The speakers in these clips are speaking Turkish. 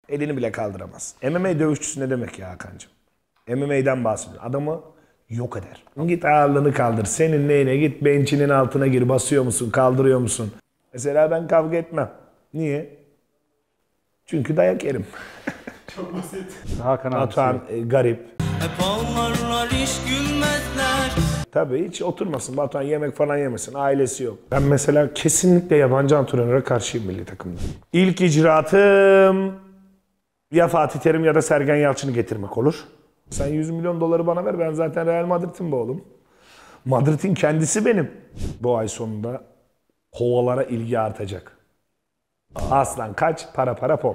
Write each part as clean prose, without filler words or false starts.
Elini bile kaldıramaz. MMA dövüşçüsü ne demek ya Hakan'cığım? MMA'den bahsediyor. Adamı yok eder. Git ağırlığını kaldır. Senin neyine? Git bench'inin altına gir. Basıyor musun? Kaldırıyor musun? Mesela ben kavga etmem. Niye? Çünkü dayak yerim. Çok basit. Hakan abi. Batuhan garip. Hep ağlarlar hiç gülmezler. Tabii hiç oturmasın. Batuhan yemek falan yemesin. Ailesi yok. Ben mesela kesinlikle yabancı antrenöre karşıyım milli takımda. İlk icraatım ya Fatih Terim ya da Sergen Yalçın'ı getirmek olur. Sen 100 milyon doları bana ver. Ben zaten Real Madrid'im be oğlum. Madrid'in kendisi benim. Bu ay sonunda kovalara ilgi artacak. Aslan kaç, para para pom.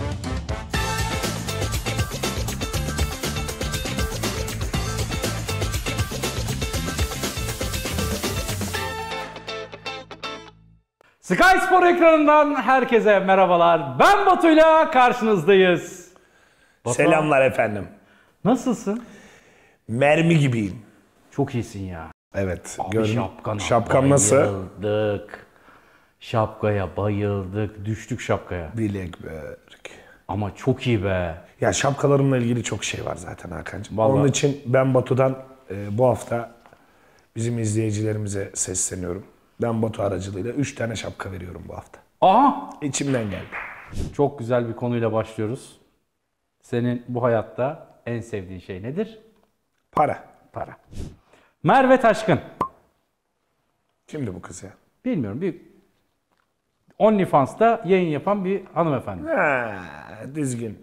Sky Spor ekranından herkese merhabalar. Ben Batu'yla karşınızdayız. Batuhan, Selamlar efendim. nasılsın? Mermi gibiyim. Çok iyisin ya. Evet. Abi Şapkam nasıl? bayıldık. Şapkaya bayıldık. Düştük şapkaya. Bilekberk. Ama çok iyi be. Ya şapkalarımla ilgili çok şey var zaten Hakan'cığım. Vallahi. Onun için ben Batu'dan bu hafta bizim izleyicilerimize sesleniyorum. Ben Batu aracılığıyla 3 tane şapka veriyorum bu hafta. Aha! İçimden geldi. Çok güzel bir konuyla başlıyoruz. Senin bu hayatta en sevdiğin şey nedir? Para. Para. Merve Taşkın. Kimdi bu kız ya? Bilmiyorum, bir OnlyFans'ta yayın yapan bir hanımefendi. Ha, düzgün.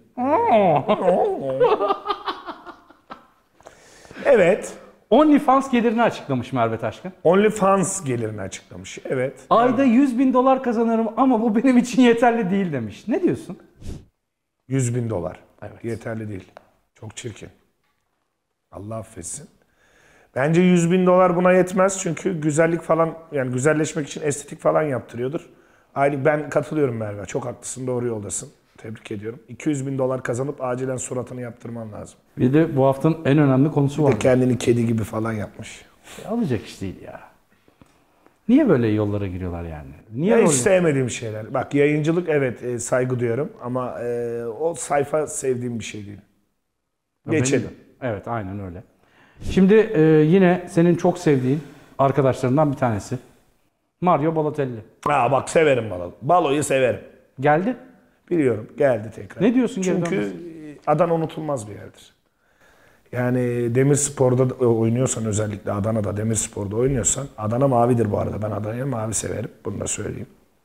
Evet. OnlyFans gelirini açıklamış Merve Taşkın. OnlyFans gelirini açıklamış. Evet. Ayda 100.000 dolar kazanırım ama bu benim için yeterli değil demiş. Ne diyorsun? 100 bin dolar. Evet. Yeterli değil. Çok çirkin. Allah affetsin. Bence 100 bin dolar buna yetmez çünkü güzellik falan, yani güzelleşmek için estetik falan yaptırıyordur. Aynı ben katılıyorum Merve. Çok haklısın, doğru yoldasın. Tebrik ediyorum. 200 bin dolar kazanıp acilen suratını yaptırman lazım. Bir de bu haftanın en önemli konusu var. Kendini kedi gibi falan yapmış. Alacak iş değil ya. Niye böyle yollara giriyorlar yani? Niye Hiç öyle? sevmediğim şeyler. Bak yayıncılık evet saygı duyuyorum ama o sayfa sevdiğim bir şey değil. Geçelim. Benim de. Evet, aynen öyle. Şimdi yine senin çok sevdiğin arkadaşlarından bir tanesi. Mario Balotelli. Aa bak severim balo. Baloyu severim. Geldi. Biliyorum geldi tekrar. Ne diyorsun geri Çünkü dönmesi? Adana unutulmaz bir yerdir. Yani Demirspor'da oynuyorsan, özellikle Adana'da Demirspor'da oynuyorsan, Adana mavidir bu arada. Ben Adana'ya mavi severim. Bunu da söyleyeyim.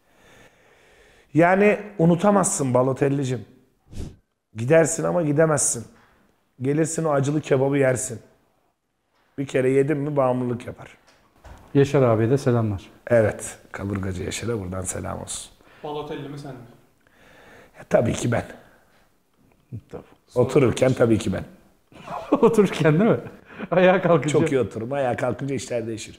Yani unutamazsın Balotelli'cim. Gidersin ama gidemezsin. Gelirsin o acılı kebabı yersin. Bir kere yedin mi bağımlılık yapar. Yaşar abiye de selamlar. Evet. Kaburgacı Yaşar'a buradan selam olsun. Balotelli mi sen mi? Ya, tabii ki ben. Tabii. Otururken tabii ki ben. Otururken değil mi? Ayağa kalkınca. Çok iyi otururum. Ayağa kalkınca işler değişir.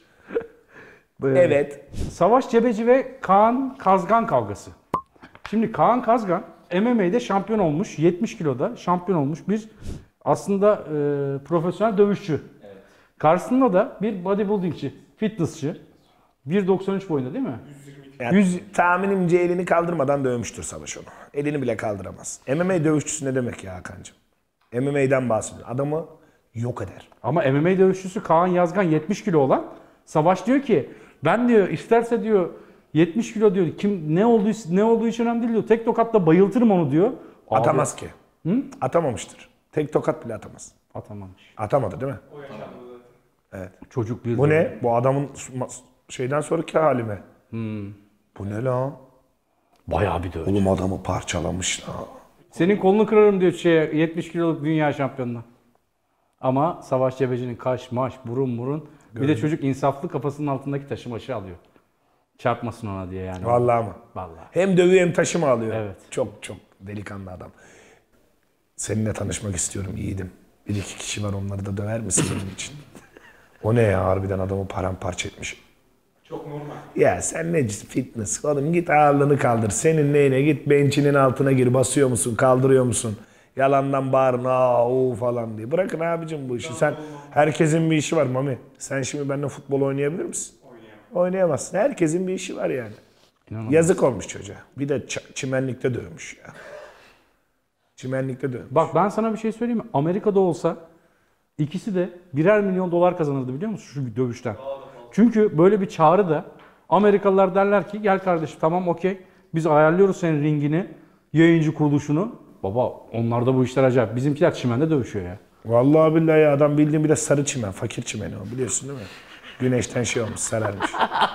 Evet. Savaş Cebeci ve Kaan Kazgan kavgası. Şimdi Kaan Kazgan MMA'de şampiyon olmuş. 70 kiloda şampiyon olmuş bir aslında profesyonel dövüşçü. Evet. Karşısında da bir bodybuildingçi, fitnessçi. 1.93 boyunda değil mi? Yani tahminimce elini kaldırmadan dövmüştür Savaş onu. Elini bile kaldıramaz. MMA dövüşçüsü ne demek ya Hakan'cığım? MMA'den bahsediyor. Adamı yok eder. Ama MMA dövüşçüsü Kaan Yazgan 70 kilo olan Savaş diyor ki ben diyor isterse diyor 70 kilo diyor kim ne olduğu hiç önemli değil diyor. Tek tokatla bayıltırım onu diyor. Abi, Atamaz ki. Hı? Atamamıştır. Tek tokat bile atamaz. atamamış. Atamadı değil mi? O yaşandı zaten. Evet. Çocuk bir Bu ne? Bu adamın şeyden sonraki hali mi? Bu ne lan? Bayağı bir dövüş. Oğlum adamı parçalamış lan. Senin kolunu kırarım diyor 70 kiloluk dünya şampiyonuna. Ama Savaş Cebeci'nin kaş, maş, burun. Bir de çocuk insaflı kafasının altındaki taşı maşı alıyor. Çarpmasın ona diye yani. Vallahi mı? Vallahi. Hem dövüyor hem taşı mı alıyor? Evet. Çok delikanlı adam. Seninle tanışmak istiyorum yiğidim. Bir iki kişi var, onları da döver misin benim için? O ne ya, harbiden adamı paramparça etmiş. Çok normal. Ya sen ne fitness oğlum, git ağırlığını kaldır. Senin neyine, git bench'inin altına gir, basıyor musun, kaldırıyor musun? Yalandan bağırın falan diye. Bırakın abicim bu işi. Sen herkesin bir işi var Mami. Sen şimdi benimle futbol oynayabilir misin? Oynayamazsın. Herkesin bir işi var yani. İnanılmaz. Yazık olmuş çocuğa. Bir de çimenlikte dövmüş ya. Çimenlikte de. Bak ben sana bir şey söyleyeyim mi? Amerika'da olsa ikisi de birer milyon dolar kazanırdı biliyor musun şu dövüşten? Çünkü böyle bir çağrı da Amerikalılar derler ki gel kardeşim tamam okey biz ayarlıyoruz senin ringini, yayıncı kuruluşunu. Baba onlarda bu işler acayip. Bizimkiler çimende dövüşüyor ya. Vallahi billahi ya adam bildiğin bir de sarı çimen, fakir çimeni o biliyorsun değil mi? Güneşten şey olmuş, sararmış.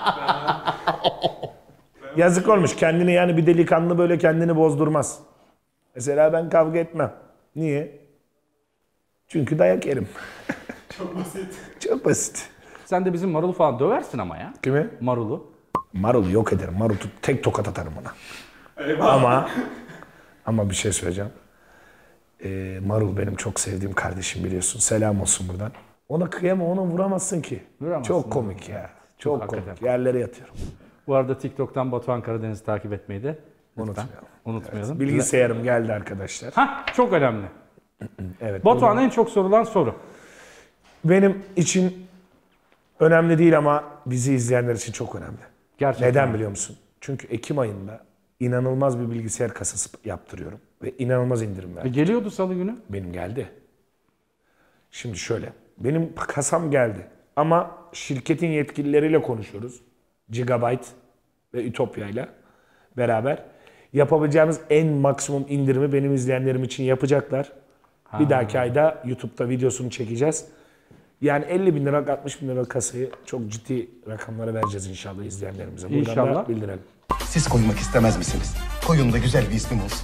Yazık olmuş kendini yani bir delikanlı böyle kendini bozdurmaz. Mesela ben kavga etmem. Niye? Çünkü dayak yerim. Çok basit. Çok basit. Sen de bizim Marul'u falan döversin ama ya. Kimi? Marul'u. Marul'u yok ederim. Marul'u tek tokat atarım ona. Eyvah. Ama bir şey söyleyeceğim. Marul benim çok sevdiğim kardeşim biliyorsun. Selam olsun buradan. Ona kıyama, ona vuramazsın ki. Vuramazsın, Çok komik ya. Çok komik. hakikaten. Yerlere yatıyorum. Bu arada TikTok'tan Batuhan Karadeniz'i takip etmeyi de lütfen Unutmayalım. unutmayalım. Bilgisayarım geldi arkadaşlar. Hah çok önemli. Evet. Batuhan en çok sorulan soru. Benim için önemli değil ama bizi izleyenler için çok önemli. Gerçekten. Neden biliyor musun? Çünkü Ekim ayında inanılmaz bir bilgisayar kasası yaptırıyorum. Ve inanılmaz indirim verdim. Geliyordu salı günü. Benim geldi. Şimdi şöyle. Benim kasam geldi. Ama şirketin yetkilileriyle konuşuyoruz. Gigabyte ve Ütopya ile beraber. Yapabileceğimiz en maksimum indirimi benim izleyenlerim için yapacaklar. Bir dahaki ayda YouTube'da videosunu çekeceğiz. Yani 50 bin lira, 60 bin lira kasayı çok ciddi rakamlara vereceğiz inşallah izleyenlerimize. Buradan İnşallah. da bildirelim. Siz koymak istemez misiniz? Koyun da güzel bir ismim olsun.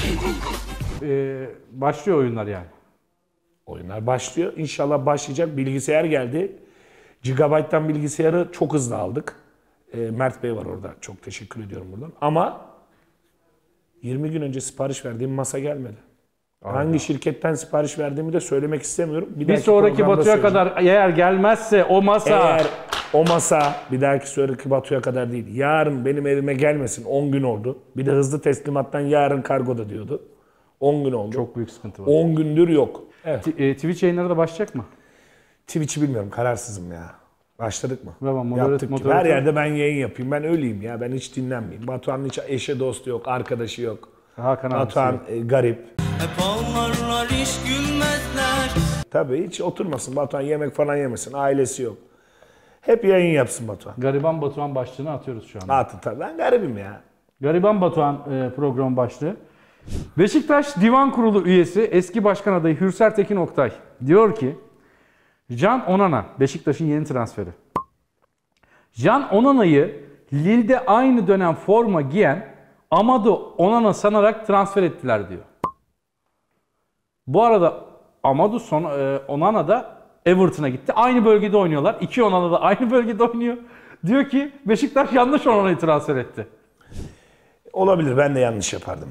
Başlıyor oyunlar yani. Oyunlar başlıyor. İnşallah başlayacak. Bilgisayar geldi. Gigabyte'dan bilgisayarı çok hızlı aldık. Mert Bey var orada. Çok teşekkür ediyorum buradan. Ama 20 gün önce sipariş verdiğim masa gelmedi. Hangi şirketten sipariş verdiğimi de söylemek istemiyorum. Bir dahaki sonraki programda Batu'ya söyleyeceğim. kadar eğer gelmezse o masa... Eğer o masa bir dahaki sonraki Batu'ya kadar değil. Yarın benim evime gelmesin. 10 gün oldu. Bir de hızlı teslimattan yarın kargoda diyordu. 10 gün oldu. Çok büyük sıkıntı var. 10 gündür yok. Evet. Twitch yayınları da başlayacak mı? Twitch'i bilmiyorum. Kararsızım ya. Başladık mı? Tamam, Yaptık gibi. moderatör- Her yerde ben yayın yapayım. Ben öleyim ya. Ben hiç dinlenmeyeyim. Batuhan'ın hiç eşi dostu yok. Arkadaşı yok. Hakan abisi Batuhan yok. garip. Hep ağlarlar hiç gülmezler. Tabii hiç oturmasın. Batuhan yemek falan yemesin. Ailesi yok. Hep yayın yapsın Batuhan. Gariban Batuhan başlığını atıyoruz şu anda. Atın tabii. Ben garibim ya. Gariban Batuhan program başlığı. Beşiktaş Divan Kurulu üyesi eski başkan adayı Hürser Tekin Oktay diyor ki Can Onana Beşiktaş'ın yeni transferi. Can Onana'yı Lille'de aynı dönem forma giyen Amadou Onana sanarak transfer ettiler diyor. Bu arada Amadou Onana da Everton'a gitti. Aynı bölgede oynuyorlar. İki Onana da aynı bölgede oynuyor. Diyor ki Beşiktaş yanlış Onana'yı transfer etti. Olabilir. Ben de yanlış yapardım.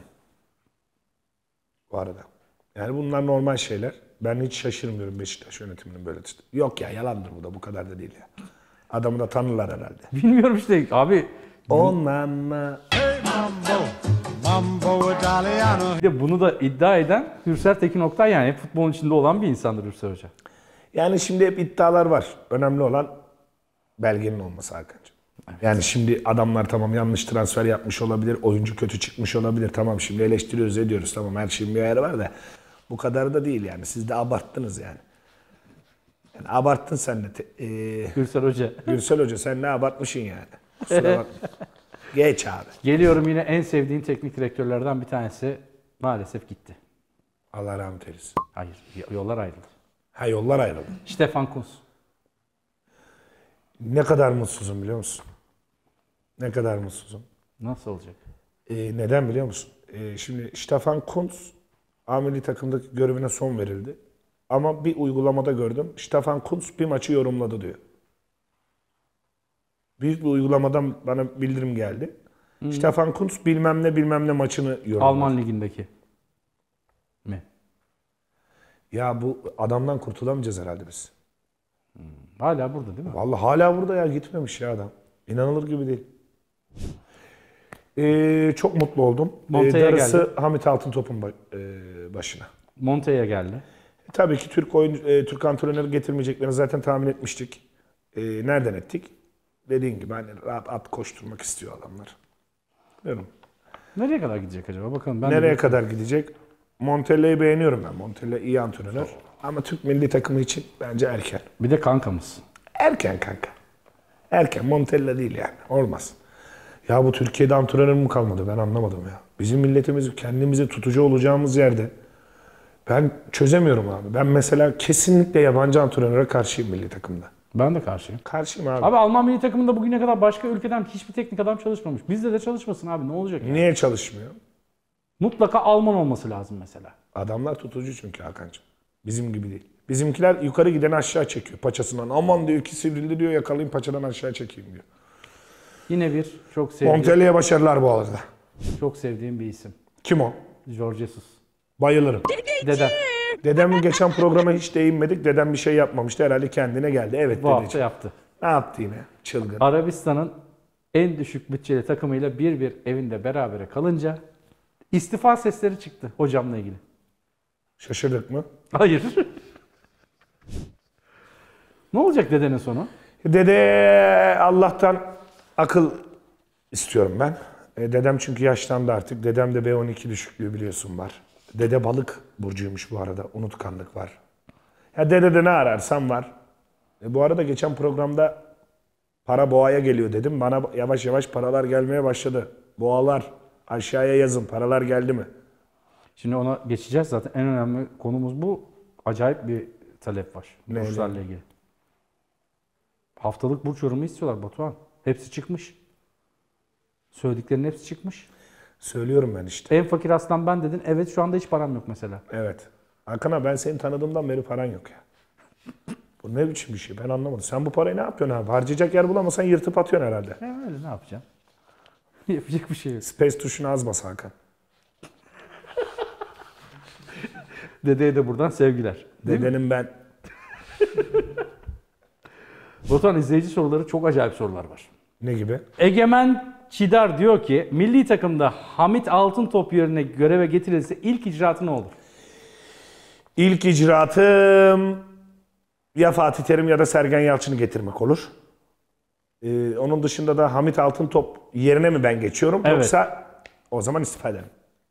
Bu arada. Yani bunlar normal şeyler. Ben hiç şaşırmıyorum Beşiktaş yönetiminin böyle. Yok ya yalandır bu da. Bu kadar da değil ya. Adamı da tanırlar herhalde. Bilmiyorum işte abi. Onanla. Bir de bunu da iddia eden Hürser Tekin Oktay yani hep futbolun içinde olan bir insandır Hürser Hoca. Yani şimdi hep iddialar var. Önemli olan belgenin olması Hakan'cığım. Yani şimdi adamlar tamam yanlış transfer yapmış olabilir. Oyuncu kötü çıkmış olabilir. Tamam şimdi eleştiriyoruz ediyoruz. Tamam her şeyin bir ayarı var da. Bu kadar da değil yani. Siz de abarttınız yani. Yani abarttın sen de. Hürser Hoca. Gürsel Hoca sen ne abartmışsın yani. Kusura bakma. Geç abi. Geliyorum yine en sevdiğin teknik direktörlerden bir tanesi maalesef gitti. Allah rahmet eylesin. Hayır yollar ayrıldı. Ha yollar ayrıldı. Stefan Kuntz. Ne kadar mutsuzum biliyor musun? Ne kadar mutsuzum. Nasıl olacak? Neden biliyor musun? Şimdi Stefan Kuntz A milli takımdaki görevine son verildi. Ama bir uygulamada gördüm. Stefan Kuntz bir maçı yorumladı diyor. Büyük bir uygulamadan bana bildirim geldi. Stefan Kuntz bilmem ne maçını yorumladı. Alman ligindeki mi? Ya bu adamdan kurtulamayacağız herhalde biz. Hala burada değil mi? Vallahi hala burada ya gitmemiş ya adam. İnanılır gibi değil. Çok mutlu oldum. Monta'ya Darısı geldi. Hamit Altıntop'un başına. Monte'ye geldi. Tabii ki Türk antrenörü getirmeyeceklerini zaten tahmin etmiştik. Nereden ettik? Dediğin gibi hani rahat at koşturmak istiyor adamlar. Diyorum. Nereye kadar gidecek acaba? Bakalım. Ben Nereye kadar gidecek? Montella'yı beğeniyorum ben. Montella iyi antrenör. Ama Türk milli takımı için bence erken. Bir de kankamız. Erken kanka. Erken. Montella değil yani. Olmaz. Ya bu Türkiye'de antrenör mü kalmadı? Ben anlamadım ya. Bizim milletimiz kendimizi tutucu olacağımız yerde ben çözemiyorum abi. Ben mesela kesinlikle yabancı antrenöre karşıyım milli takımda. Ben de karşıyım. Karşıyım abi. Abi Alman milli takımında bugüne kadar başka ülkeden hiçbir teknik adam çalışmamış. Bizde de çalışmasın abi, ne olacak yani? Niye çalışmıyor? Mutlaka Alman olması lazım mesela. Adamlar tutucu çünkü Hakan'cığım. Bizim gibi değil. Bizimkiler yukarı gideni aşağı çekiyor paçasından. Aman diyor ki sivrildi diyor, yakalayayım paçadan aşağı çekeyim diyor. Yine bir çok Montella'ya başarılar bu arada. sevdiğim bir isim. Kim o? Jorge Jesus. Bayılırım. Dedem. Dedemin geçen programa hiç değinmedik. Dedem bir şey yapmamıştı. Herhalde kendine geldi. Evet Bu hafta dedeciğim. yaptı. Ne yaptı yine? Çılgın. Arabistan'ın en düşük bütçeli takımıyla 1-1 evinde berabere kalınca istifa sesleri çıktı hocamla ilgili. Şaşırdık mı? Hayır. Ne olacak dedenin sonu? Dede Allah'tan akıl istiyorum ben. Dedem çünkü yaşlandı artık. Dedem de B12 düşüklüğü biliyorsun var. Dede balık burcuymuş bu arada. Unutkanlık var. Ya dedede ne ararsan var. Bu arada geçen programda para boğaya geliyor dedim. Bana yavaş yavaş paralar gelmeye başladı. Boğalar aşağıya yazın. Paralar geldi mi? Şimdi ona geçeceğiz zaten. En önemli konumuz bu. Acayip bir talep var. Ne Burçlarla ilgili. Haftalık burç yorumu istiyorlar Batuhan. Hepsi çıkmış. Söylediklerinin hepsi çıkmış. Söylüyorum ben işte. En fakir aslan ben dedin. Evet, şu anda hiç param yok mesela. Evet. Hakan abi ben seni tanıdığımdan beri paran yok ya. Bu ne biçim bir şey ben anlamadım. Sen bu parayı ne yapıyorsun abi? Harcayacak yer bulamasan yırtıp atıyorsun herhalde. Ya öyle, ne yapacağım? Yapacak bir şey yok. Space tuşuna az bas Hakan. Dedeye de buradan sevgiler. Dedenim ben. Batuhan, izleyici soruları, çok acayip sorular var. Ne gibi? Egemen Çidar diyor ki milli takımda Hamit Altıntop yerine göreve getirilse ilk icraatı ne olur? İlk icraatım ya Fatih Terim ya da Sergen Yalçın'ı getirmek olur. Onun dışında da Hamit Altıntop yerine mi ben geçiyorum? Evet. Yoksa o zaman istifa ederim.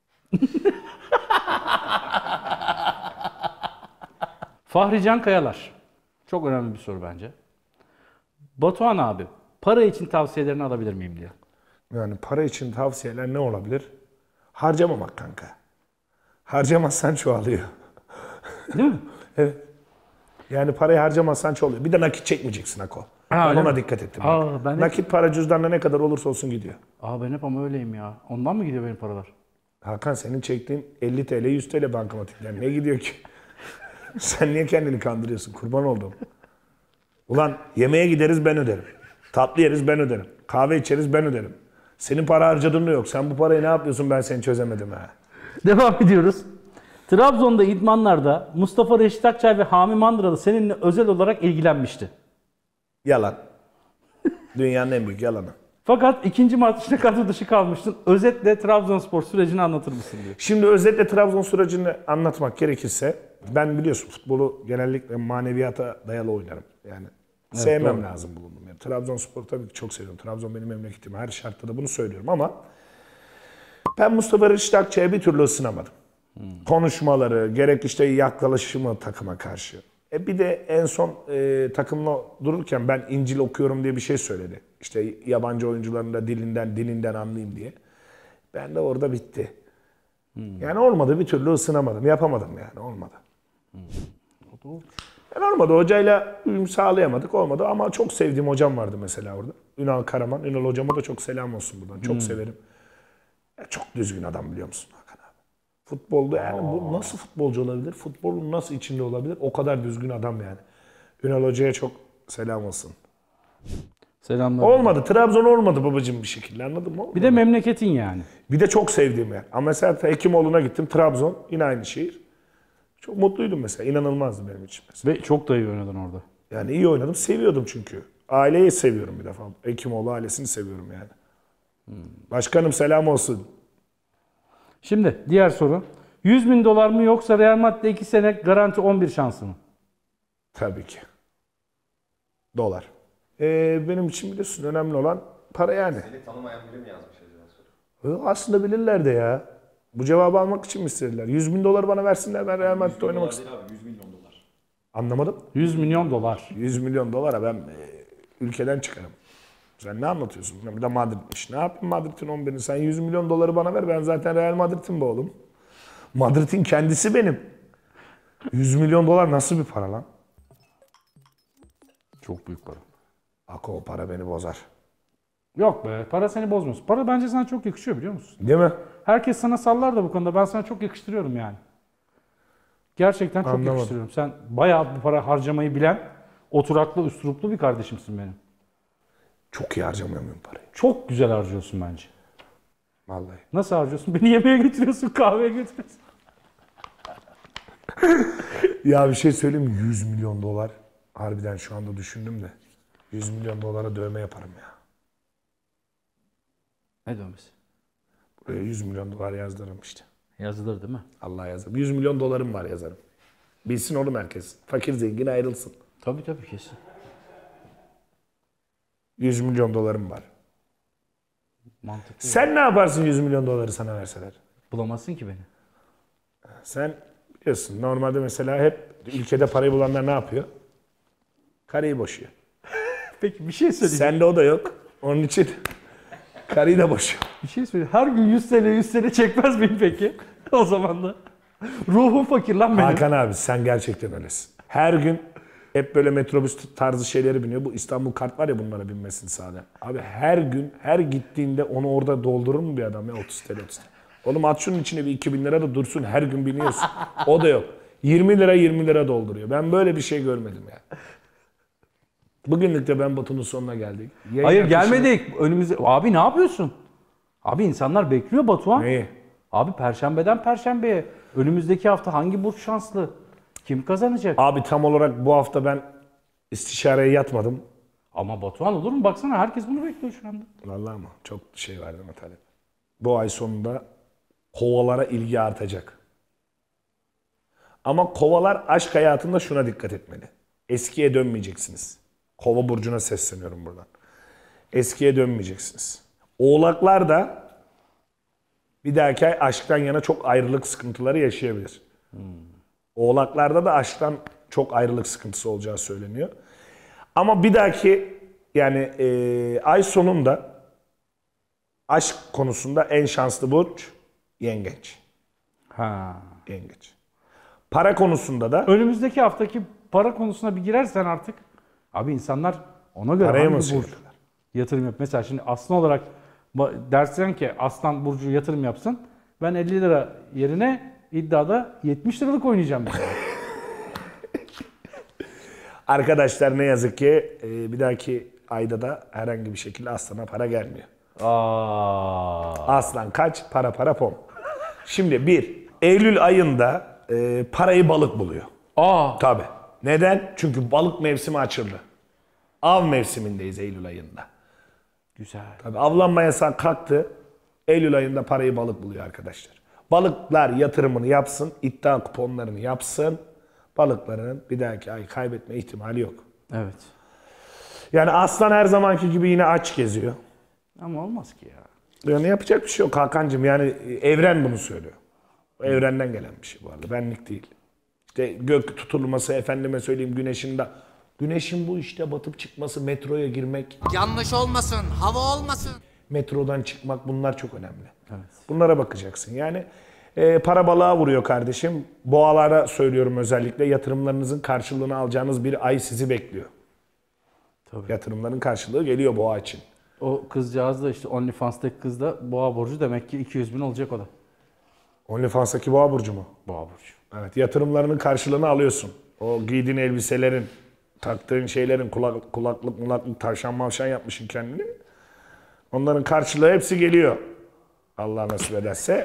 Fahri Can Kayalar. Çok önemli bir soru bence. Batuhan abi, para için tavsiyelerini alabilir miyim diyor. Yani para için tavsiyeler ne olabilir? Harcamamak kanka. Harcamazsan çoğalıyor. Değil mi? Evet. Yani parayı harcamazsan çoğalıyor. Bir de nakit çekmeyeceksin Ako. Ben öyle ona mi? dikkat ettim. Ben hep, Nakit para cüzdanla ne kadar olursa olsun gidiyor. ben hep ama öyleyim ya. Ondan mı gidiyor benim paralar? Hakan senin çektiğin 50 TL 100 TL bankamatikler ne gidiyor ki? Sen niye kendini kandırıyorsun? Kurban oldum. Ulan yemeğe gideriz ben öderim. Tatlı yeriz ben öderim. Kahve içeriz ben öderim. Senin para harcadığın da yok. Sen bu parayı ne yapıyorsun ben seni çözemedim ha. Devam ediyoruz. Trabzon'da idmanlarda Mustafa Reşit Akçay ve Hami Mandıralı seninle özel olarak ilgilenmişti. Yalan. Dünyanın en büyük yalanı. Fakat ikinci maçta kadro dışı kalmıştın. Özetle Trabzonspor sürecini anlatır mısın diyor. Şimdi özetle Trabzon sürecini anlatmak gerekirse ben biliyorsun futbolu genellikle maneviyata dayalı oynarım. Yani sevmem doğru. lazım bulundum. Yani Trabzonspor'u tabii ki çok seviyorum. Trabzon benim memleketim. Her şartta da bunu söylüyorum ama ben Mustafa Reşit Akçay'a bir türlü ısınamadım. Konuşmaları, gerek işte yaklaşımı takıma karşı. Bir de en son takımla dururken ben İncil okuyorum diye bir şey söyledi. İşte yabancı oyuncuların da dilinden anlayayım diye. Ben de orada bitti. Yani olmadı, bir türlü ısınamadım. Yapamadım yani, olmadı. Yani olmadı, hocayla uyum sağlayamadık, olmadı ama çok sevdiğim hocam vardı mesela orada. Ünal Karaman. Ünal hocama da çok selam olsun buradan. Çok severim. Ya çok düzgün adam biliyor musun Hakan abi? Futbolda yani bu nasıl futbolcu olabilir? Futbolun nasıl içinde olabilir? O kadar düzgün adam yani. Ünal hocaya çok selam olsun. Selamlar. Olmadı. Trabzon olmadı babacığım bir şekilde, anladın mı? Olmadı. Bir de memleketin yani. Bir de çok sevdiğim yer. Ama mesela Hekimoğlu'na gittim. Trabzon. Yine aynı şehir. Çok mutluydum mesela. İnanılmazdı benim için mesela. Ve çok da iyi oynadın orada. Yani iyi oynadım. Seviyordum çünkü. Aileyi seviyorum bir defa. Hekimoğlu ailesini seviyorum yani. Başkanım selam olsun. Şimdi diğer soru. 100 bin dolar mı yoksa Real Madrid'de 2 sene garanti 11 şansı mı? Tabii ki. Dolar. Benim için biliyorsun önemli olan para yani. Seni tanımayan biri mi yazmış acaba soru? Aslında bilirler de ya. Bu cevabı almak için mi istediler? 100 bin doları bana versinler, ben Real Madrid'de oynamak Dolar istiyorum. değil abi 100 milyon dolar. Anlamadım. 100 milyon dolar. 100 milyon dolara ben ülkeden çıkarım. Sen ne anlatıyorsun? Bir de Madrid'miş. Ne yapayım Madrid'in 11'ini? Sen 100 milyon doları bana ver. Ben zaten Real Madrid'im be oğlum. Madrid'in kendisi benim. 100 milyon dolar nasıl bir para lan? Çok büyük para. Ako o para beni bozar. Yok be, para seni bozmuyor. Para bence sana çok yakışıyor biliyor musun? Değil mi? Herkes sana sallar da bu konuda. Ben sana çok yakıştırıyorum yani. Gerçekten çok Anlamadım. yakıştırıyorum. Sen bayağı bu para harcamayı bilen, oturaklı, üsturuplu bir kardeşimsin benim. Çok iyi harcamıyor muyum parayı? Çok güzel harcıyorsun bence. Vallahi. Nasıl harcıyorsun? Beni yemeğe götürüyorsun, kahveye götürüyorsun. Ya bir şey söyleyeyim mi? 100 milyon dolar. Harbiden şu anda düşündüm de. 100 milyon dolara dövme yaparım ya. Ne dövmesi? Buraya 100 milyon dolar yazdırırım işte. Yazılır değil mi? Allah yazarım. 100 milyon dolarım var yazarım. Bilsin oğlum herkes. Fakir zengin ayrılsın. Tabii kesin. 100 milyon dolarım var. Mantıklı. Sen ne yaparsın 100 milyon doları sana verseler? Bulamazsın ki beni. Sen biliyorsun normalde mesela hep ülkede parayı bulanlar ne yapıyor? Karıyı boşuyor. Peki bir şey söyleyeceğim. Sende o da yok. Onun için karıyı da boşuyor. Bir şey söyleyeyim. Her gün 100 TL 100 TL çekmez miyim peki? O zaman da. Ruhum fakir lan benim. Hakan abi sen gerçekten öylesin. Her gün hep böyle metrobüs tarzı şeyleri biniyor. Bu İstanbul kart var ya bunlara binmesini sağlayan. Abi her gün her gittiğinde onu orada doldurur mu bir adam ya 30 TL 30 TL. Oğlum at şunun içine bir 2000 lira da dursun her gün biniyorsun. O da yok. 20 lira dolduruyor. Ben böyle bir şey görmedim ya. Bugünlük de ben Batu'nun sonuna geldik. Yayın Hayır akışını- gelmedik. Önümüzde. Abi ne yapıyorsun? Abi insanlar bekliyor Batuhan. Neyi? Abi Perşembeden Perşembeye. Önümüzdeki hafta hangi burç şanslı? Kim kazanacak? Abi tam olarak bu hafta ben istişareye yatmadım. Ama Batuhan olur mu? Baksana herkes bunu bekliyor şu anda. Vallahi ama çok şey var değil mi talep? Bu ay sonunda kovalara ilgi artacak. Ama kovalar aşk hayatında şuna dikkat etmeli. Eskiye dönmeyeceksiniz. Kova burcuna sesleniyorum buradan. Eskiye dönmeyeceksiniz. Oğlaklar da bir dahaki ay aşktan yana çok ayrılık sıkıntıları yaşayabilir. Oğlaklarda da aşktan çok ayrılık sıkıntısı olacağı söyleniyor. Ama bir dahaki yani ay sonunda aşk konusunda en şanslı burç Yengeç. Ha. Yengeç. Para konusunda da Önümüzdeki haftaki para konusuna bir girersen artık. Abi insanlar ona göre paraya hangi mı burç söylüyorlar? yatırım yap. Mesela şimdi aslan olarak dersen ki aslan burcu yatırım yapsın. Ben 50 lira yerine iddiada 70 liralık oynayacağım mesela. Arkadaşlar ne yazık ki bir dahaki ayda da herhangi bir şekilde aslana para gelmiyor. Aslan kaç? Para pom. Şimdi Eylül ayında parayı balık buluyor. Tabii. Neden? Çünkü balık mevsimi açıldı. Av mevsimindeyiz Eylül ayında. Güzel. Tabii avlanma yasağı kalktı. Eylül ayında parayı balık buluyor arkadaşlar. Balıklar yatırımını yapsın, iddia kuponlarını yapsın. Balıkların bir dahaki ay kaybetme ihtimali yok. Evet. Yani aslan her zamanki gibi yine aç geziyor. Ama olmaz ki ya. Yani yapacak bir şey yok Hakan'cığım. Yani evren bunu söylüyor. Evrenden gelen bir şey bu arada. Benlik değil. İşte gök tutulması, efendime söyleyeyim güneşin bu işte batıp çıkması, metroya girmek, Yanlış olmasın, hava olmasın. metrodan çıkmak bunlar çok önemli. Evet. Bunlara bakacaksın. Yani para balığa vuruyor kardeşim. Boğalara söylüyorum özellikle yatırımlarınızın karşılığını alacağınız bir ay sizi bekliyor. Tabii. Yatırımların karşılığı geliyor boğa için. O kızcağız da işte OnlyFans'taki kız da boğa borcu demek ki 200 bin olacak o da. OnlyFans'taki boğa burcu mu? Boğa borcu. Evet, yatırımlarının karşılığını alıyorsun. O giydiğin elbiselerin, taktığın şeylerin, kulaklık, tavşan mavşan yapmışsın kendini. Onların karşılığı hepsi geliyor. Allah nasip ederse.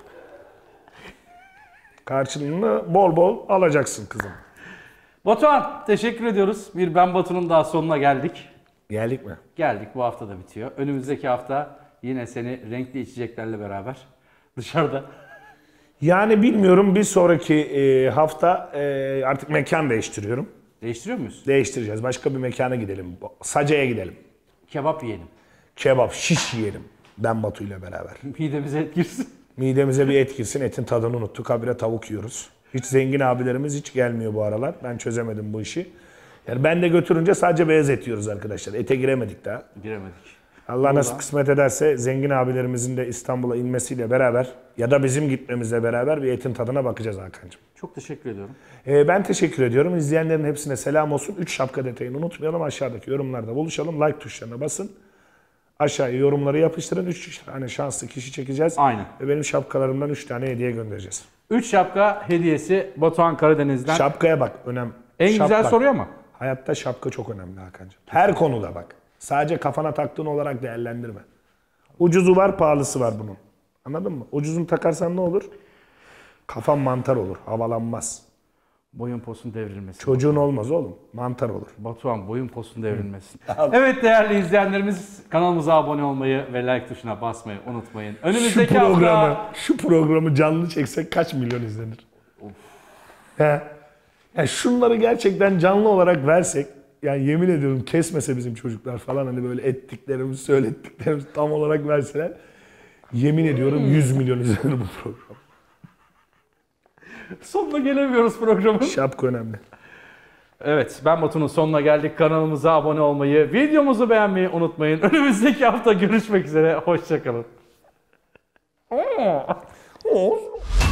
Karşılığını bol bol alacaksın kızım. Batuhan teşekkür ediyoruz. Bir Ben Batu'nun daha sonuna geldik. Geldik mi? Geldik, bu hafta da bitiyor. Önümüzdeki hafta yine seni renkli içeceklerle beraber dışarıda. Yani bilmiyorum, bir sonraki hafta artık mekan değiştiriyorum. Değiştiriyor muyuz? Değiştireceğiz. Başka bir mekana gidelim. Saca'ya gidelim. Kebap yiyelim. Kebap, şiş yiyelim. Ben Batu ile beraber. Midemize et girsin. Midemize bir et girsin, etin tadını unuttuk. Habire tavuk yiyoruz. Hiç zengin abilerimiz hiç gelmiyor bu aralar. Ben çözemedim bu işi. Yani ben de götürünce sadece beyaz et yiyoruz arkadaşlar. Ete giremedik daha. Giremedik. Allah nasıl kısmet ederse zengin abilerimizin de İstanbul'a inmesiyle beraber ya da bizim gitmemizle beraber bir etin tadına bakacağız Hakan'cığım. Çok teşekkür ediyorum. Ben teşekkür ediyorum. İzleyenlerin hepsine selam olsun. 3 şapka detayını unutmayalım. Aşağıdaki yorumlarda buluşalım. Like tuşlarına basın. Aşağıya yorumları yapıştırın. 3 tane şanslı kişi çekeceğiz. Aynen. Ve benim şapkalarımdan 3 tane hediye göndereceğiz. 3 şapka hediyesi Batuhan Karadeniz'den. Şapkaya bak. Önem. En güzel bak. soruyor mu? Hayatta şapka çok önemli Hakan'cığım. Her konuda bak. Sadece kafana taktığın olarak değerlendirme. Ucuzu var, pahalısı var bunun. Anladın mı? Ucuzunu takarsan ne olur? Kafan mantar olur, havalanmaz. Boyun posun devrilmesin. Çocuğun olmaz oğlum, mantar olur. Batuhan boyun posun devrilmesin. Evet değerli izleyenlerimiz, kanalımıza abone olmayı ve like tuşuna basmayı unutmayın. Önümüzdeki hafta... Şu programı canlı çeksek kaç milyon izlenir? He. Yani şunları gerçekten canlı olarak versek, yani yemin ediyorum kesmese bizim çocuklar falan hani böyle ettiklerimiz, söylettiklerimiz tam olarak verseler, yemin ediyorum 100 milyon izlenir bu program. Sonuna gelemiyoruz programın. Şapka önemli. Evet, ben Batu'nun sonuna geldik. Kanalımıza abone olmayı, videomuzu beğenmeyi unutmayın. Önümüzdeki hafta görüşmek üzere. Hoşçakalın.